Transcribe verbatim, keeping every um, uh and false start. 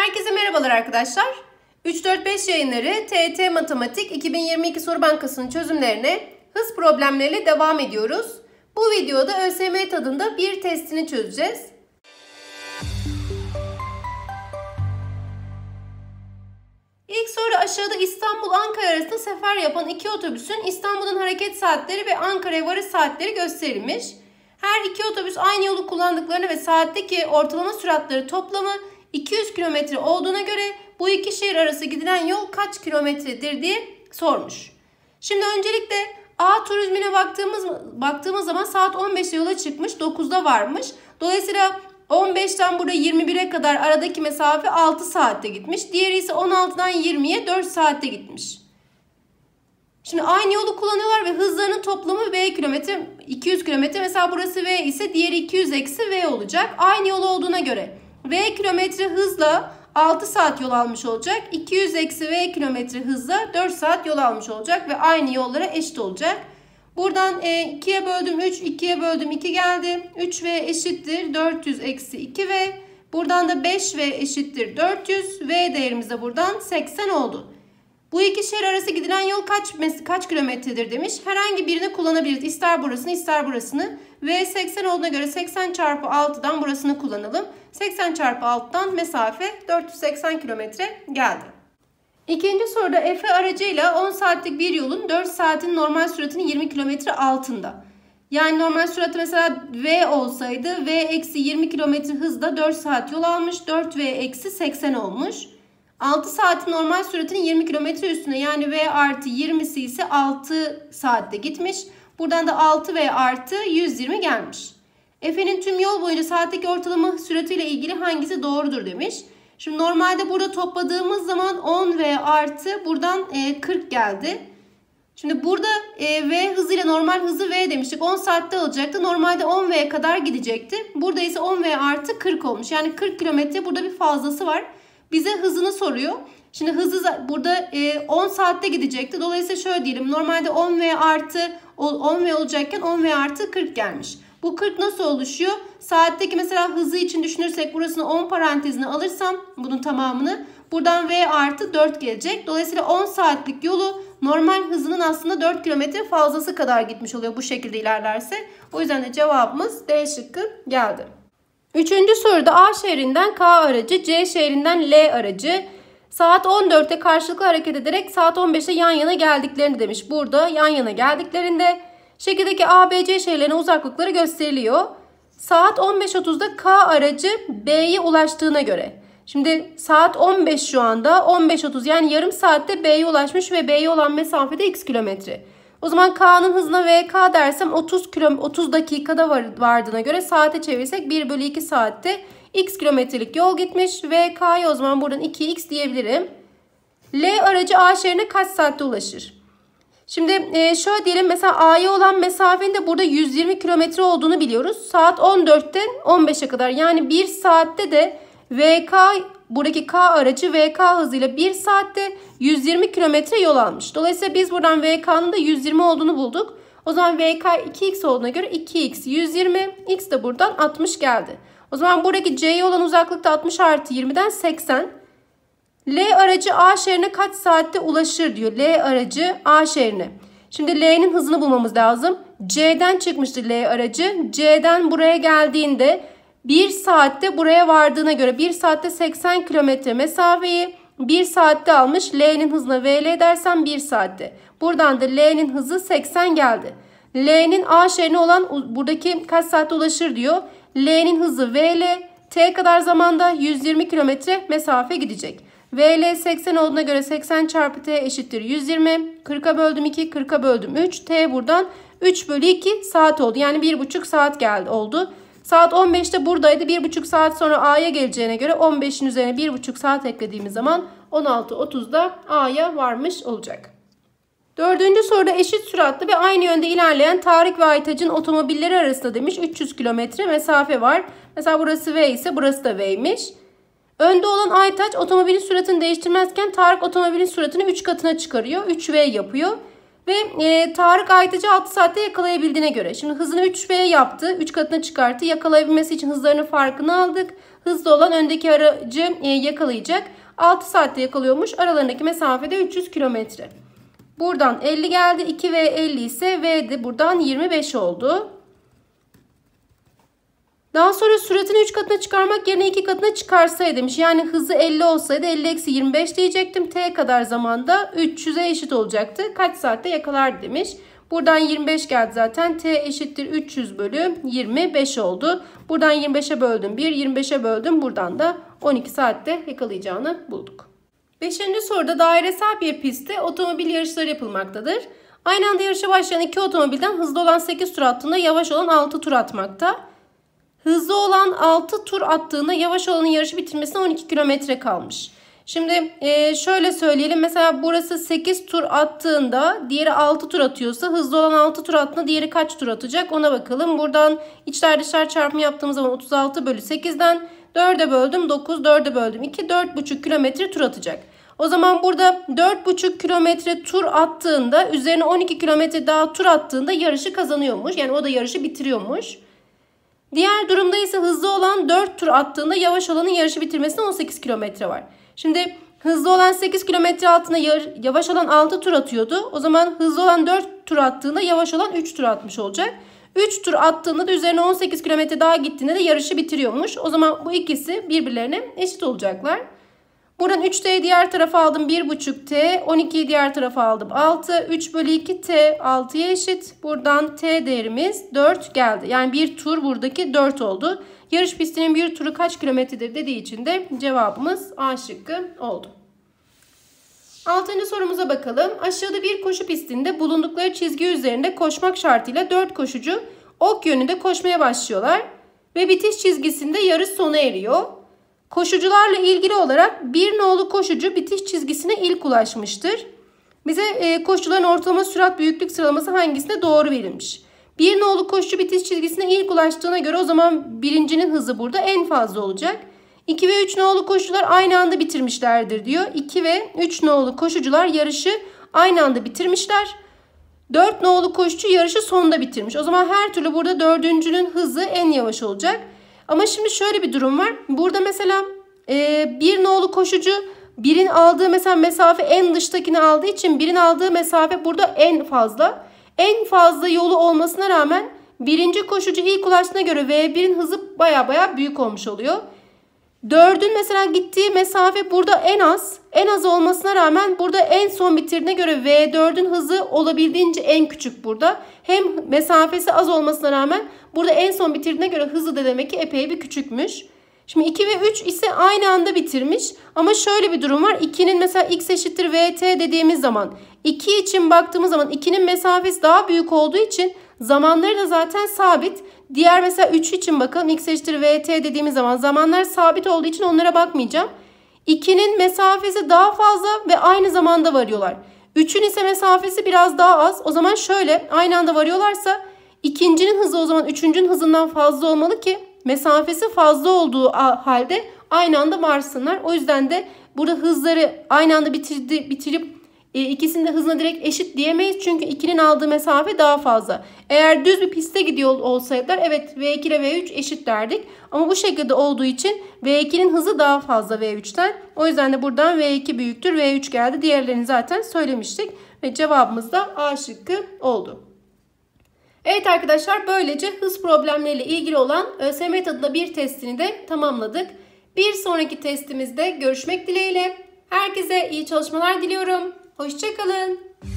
Herkese merhabalar arkadaşlar. üç dört beş yayınları T Y T Matematik iki bin yirmi iki soru bankasının çözümlerine hız problemleriyle devam ediyoruz. Bu videoda ÖSYM tadında bir testini çözeceğiz. İlk soru aşağıda İstanbul-Ankara arasında sefer yapan iki otobüsün İstanbul'un hareket saatleri ve Ankara'ya varış saatleri gösterilmiş. Her iki otobüs aynı yolu kullandıklarını ve saatteki ortalama süratleri toplamı iki yüz kilometre olduğuna göre bu iki şehir arası gidilen yol kaç kilometredir diye sormuş. Şimdi öncelikle A turizmine baktığımız baktığımız zaman saat on beşte yola çıkmış, dokuzda varmış. Dolayısıyla on beşten burada yirmi bire kadar aradaki mesafe altı saatte gitmiş. Diğeri ise on altıdan yirmiye dört saatte gitmiş. Şimdi aynı yolu kullanıyorlar ve hızlarının toplamı V kilometre, iki yüz kilometre. Mesela burası V ise diğeri iki yüz eksi V olacak. Aynı yol olduğuna göre V kilometre hızla altı saat yol almış olacak. iki yüz eksi V kilometre hızla dört saat yol almış olacak ve aynı yollara eşit olacak. Buradan ikiye böldüm üç, ikiye böldüm iki geldi. üç V eşittir dört yüz eksi iki V. Buradan da beş V eşittir dört yüz. V değerimiz de buradan seksen oldu. Bu iki şehir arası gidilen yol kaç kaç kilometredir demiş. Herhangi birini kullanabiliriz. İster burasını ister burasını. V seksen olduğuna göre seksen çarpı altıdan burasını kullanalım. seksen çarpı altıdan mesafe dört yüz seksen kilometre geldi. İkinci soruda Efe aracıyla on saatlik bir yolun dört saatin normal süratinin yirmi kilometre altında. Yani normal süratı mesela V olsaydı V eksi yirmi kilometre hızla dört saat yol almış. dört V eksi seksen olmuş. altı saatin normal süratinin yirmi kilometre üstüne, yani V artı yirmisi ise altı saatte gitmiş. Buradan da altı V artı yüz yirmi gelmiş. Efe'nin tüm yol boyunca saatteki ortalama süratiyle ilgili hangisi doğrudur demiş. Şimdi normalde burada topladığımız zaman on V artı buradan kırk geldi. Şimdi burada V hızıyla normal hızı V demiştik. on saatte alacaktı. Normalde on V'ye kadar gidecekti. Burada ise on V artı kırk olmuş. Yani kırk kilometre burada bir fazlası var. Bize hızını soruyor. Şimdi hızı burada on saatte gidecekti. Dolayısıyla şöyle diyelim. Normalde on V artı on V olacakken on V artı kırk gelmiş. Bu kırk nasıl oluşuyor? Saatteki mesela hızı için düşünürsek burasını on parantezine alırsam bunun tamamını, buradan V artı dört gelecek. Dolayısıyla on saatlik yolu normal hızının aslında dört kilometre fazlası kadar gitmiş oluyor bu şekilde ilerlerse. O yüzden de cevabımız D şıkkı geldi. Üçüncü soruda A şehrinden K aracı, C şehrinden L aracı saat on dörtte karşılıklı hareket ederek saat on beşte yan yana geldiklerini demiş. Burada yan yana geldiklerinde şekildeki A, B, C şehirlerine uzaklıkları gösteriliyor. Saat on beş otuzda K aracı B'ye ulaştığına göre. Şimdi saat on beş şu anda, on beş otuz yani yarım saatte B'ye ulaşmış ve B'ye olan mesafede x kilometre. O zaman K'nın hızına V K dersem otuz, otuz dakikada vardığına göre saate çevirsek bir bölü iki saatte x kilometrelik yol gitmiş. V K'ya o zaman buradan iki x diyebilirim. L aracı A şehrine kaç saatte ulaşır? Şimdi şöyle diyelim, mesela A'ya olan mesafenin de burada yüz yirmi kilometre olduğunu biliyoruz. Saat on dörtten on beşe kadar, yani bir saatte de V K, buradaki K aracı V K hızıyla bir saatte yüz yirmi kilometre yol almış. Dolayısıyla biz buradan V K'nın da yüz yirmi olduğunu bulduk. O zaman V K iki x olduğuna göre iki x yüz yirmi, x de buradan altmış geldi. O zaman buradaki C'ye olan uzaklık da altmış artı yirmiden seksen. L aracı A şehrine kaç saatte ulaşır diyor. L aracı A şehrine. Şimdi L'nin hızını bulmamız lazım. C'den çıkmıştı L aracı. C'den buraya geldiğinde bir saatte buraya vardığına göre bir saatte seksen kilometre mesafeyi bir saatte almış. L'nin hızına V L dersem bir saatte. Buradan da L'nin hızı seksen geldi. L'nin A şehrine olan buradaki kaç saatte ulaşır diyor. L'nin hızı V L. T kadar zamanda yüz yirmi kilometre mesafe gidecek. V L seksen olduğuna göre seksen çarpı T eşittir yüz yirmi. kırka böldüm iki, kırka böldüm üç. T buradan üç bölü iki saat oldu. Yani bir buçuk saat geldi oldu. Saat on beşte buradaydı. bir buçuk saat sonra A'ya geleceğine göre on beşin üzerine bir buçuk saat eklediğimiz zaman on altı otuzda A'ya varmış olacak. Dördüncü soruda eşit süratli ve aynı yönde ilerleyen Tarık ve Aytaç'ın otomobilleri arasında demiş üç yüz kilometre mesafe var. Mesela burası V ise burası da V'ymiş. Önde olan Aytaç otomobilin süratini değiştirmezken Tarık otomobilin süratini üç katına çıkarıyor. üç V yapıyor. Ve e, Tarık Aytaç'ı altı saatte yakalayabildiğine göre. Şimdi hızını üç V yaptı. üç katına çıkarttı. Yakalayabilmesi için hızlarının farkını aldık. Hızlı olan öndeki aracı e, yakalayacak. altı saatte yakalıyormuş. Aralarındaki mesafede üç yüz kilometre. Buradan elli geldi. iki V elli ise V de buradan yirmi beş oldu. Daha sonra süratini üç katına çıkarmak yerine iki katına çıkarsaydım. Yani hızı elli olsaydı elli eksi yirmi beş diyecektim. T kadar zamanda üç yüze eşit olacaktı. Kaç saatte yakalar demiş. Buradan yirmi beş geldi zaten. T eşittir üç yüz bölü yirmi beş oldu. Buradan yirmi beşe böldüm bir. yirmi beşe böldüm. Buradan da on iki saatte yakalayacağını bulduk. Beşinci soruda dairesel bir pistte otomobil yarışları yapılmaktadır. Aynı anda yarışa başlayan iki otomobilden hızlı olan sekiz tur attığında yavaş olan altı tur atmakta. Hızlı olan altı tur attığında yavaş olanın yarışı bitirmesine on iki kilometre kalmış. Şimdi e, şöyle söyleyelim. Mesela burası sekiz tur attığında diğeri altı tur atıyorsa hızlı olan altı tur attığında diğeri kaç tur atacak ona bakalım. Buradan içler dışlar çarpımı yaptığımız zaman otuz altı bölü sekizden dörde böldüm dokuz, dörde böldüm iki, dört buçuk kilometre tur atacak. O zaman burada dört buçuk kilometre tur attığında üzerine on iki kilometre daha tur attığında yarışı kazanıyormuş. Yani o da yarışı bitiriyormuş. Diğer durumda ise hızlı olan dört tur attığında yavaş olanın yarışı bitirmesine on sekiz kilometre var. Şimdi hızlı olan sekiz kilometre altında yavaş olan altı tur atıyordu. O zaman hızlı olan dört tur attığında yavaş olan üç tur atmış olacak. üç tur attığında da üzerine on sekiz kilometre daha gittiğinde de yarışı bitiriyormuş. O zaman bu ikisi birbirlerine eşit olacaklar. Buradan üç T'yi diğer tarafa aldım bir buçuk T. on ikiyi diğer tarafa aldım altı. üç bölü iki T altıya eşit. Buradan T değerimiz dört geldi. Yani bir tur buradaki dört oldu. Yarış pistinin bir turu kaç kilometredir dediği için de cevabımız A şıkkı oldu. Altıncı sorumuza bakalım. Aşağıda bir koşu pistinde bulundukları çizgi üzerinde koşmak şartıyla dört koşucu ok yönünde koşmaya başlıyorlar. Ve bitiş çizgisinde yarış sona eriyor. Koşucularla ilgili olarak bir nolu koşucu bitiş çizgisine ilk ulaşmıştır. Bize e, koşucuların ortalama sürat büyüklük sıralaması hangisinde doğru verilmiş. Bir nolu koşucu bitiş çizgisine ilk ulaştığına göre o zaman birincinin hızı burada en fazla olacak. iki ve üç nolu koşucular aynı anda bitirmişlerdir diyor. iki ve üç nolu koşucular yarışı aynı anda bitirmişler. dört nolu koşucu yarışı sonda bitirmiş. O zaman her türlü burada dördüncünün hızı en yavaş olacak. Ama şimdi şöyle bir durum var. Burada mesela e, bir nolu koşucu birin aldığı mesela mesafe en dıştakini aldığı için birin aldığı mesafe burada en fazla. En fazla yolu olmasına rağmen birinci koşucu ilk ulaştığına göre V bir'in hızı baya baya büyük olmuş oluyor. dördün mesela gittiği mesafe burada en az. En az olmasına rağmen burada en son bitirdiğine göre V dördün hızı olabildiğince en küçük burada. Hem mesafesi az olmasına rağmen burada en son bitirdiğine göre hızı da demek ki epey bir küçükmüş. Şimdi iki ve üç ise aynı anda bitirmiş. Ama şöyle bir durum var. ikinin mesela x eşittir vt dediğimiz zaman iki için baktığımız zaman ikinin mesafesi daha büyük olduğu için zamanları da zaten sabit. Diğer mesela üç için bakalım. X eşittir vt dediğimiz zaman zamanlar sabit olduğu için onlara bakmayacağım. ikinin mesafesi daha fazla ve aynı zamanda varıyorlar. üçün ise mesafesi biraz daha az. O zaman şöyle aynı anda varıyorlarsa ikincinin hızı o zaman üçüncünün hızından fazla olmalı ki mesafesi fazla olduğu halde aynı anda varsınlar. O yüzden de burada hızları aynı anda bitirdi, bitirip e, ikisinin de hızına direkt eşit diyemeyiz. Çünkü ikinin aldığı mesafe daha fazla. Eğer düz bir piste gidiyor olsaydılar evet V iki ile V üç eşit derdik. Ama bu şekilde olduğu için V ikinin hızı daha fazla V üç'ten. O yüzden de buradan V iki büyüktür V üç geldi. Diğerlerini zaten söylemiştik. Ve cevabımız da A şıkkı oldu. Evet arkadaşlar böylece hız problemleriyle ilgili olan ÖSYM tadında bir testini de tamamladık. Bir sonraki testimizde görüşmek dileğiyle. Herkese iyi çalışmalar diliyorum. Hoşça kalın.